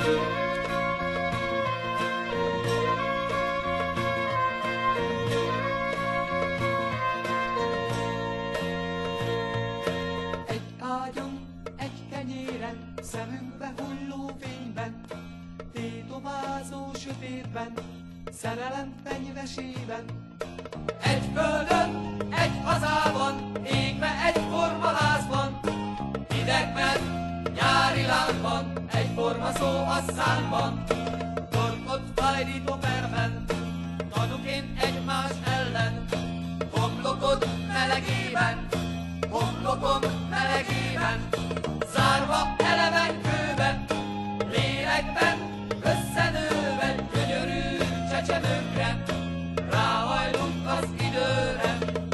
Egy ágyon, egy kenyéren, szemünkbe hulló fényben, tétovázó sötétben, szerelem fenyvesében. Egy földön, egy hazában, égve egyforma lázban, hidegben, nyári lángban, egyforma szó a számban. Torkot fájdító perben, tanúként egymás ellen, homlokod melegében, homlokom melegében, zárva eleven kőben, lélekben, összenőben, gyönyörű csecsemőkre, ráhajlunk az időre.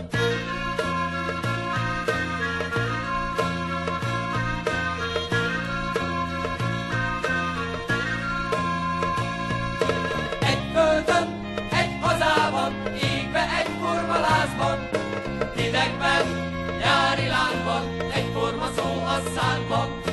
Egy földön, egy hazában, égve egyforma lázban, hidegben, nyári lángban, egyforma szó a számban.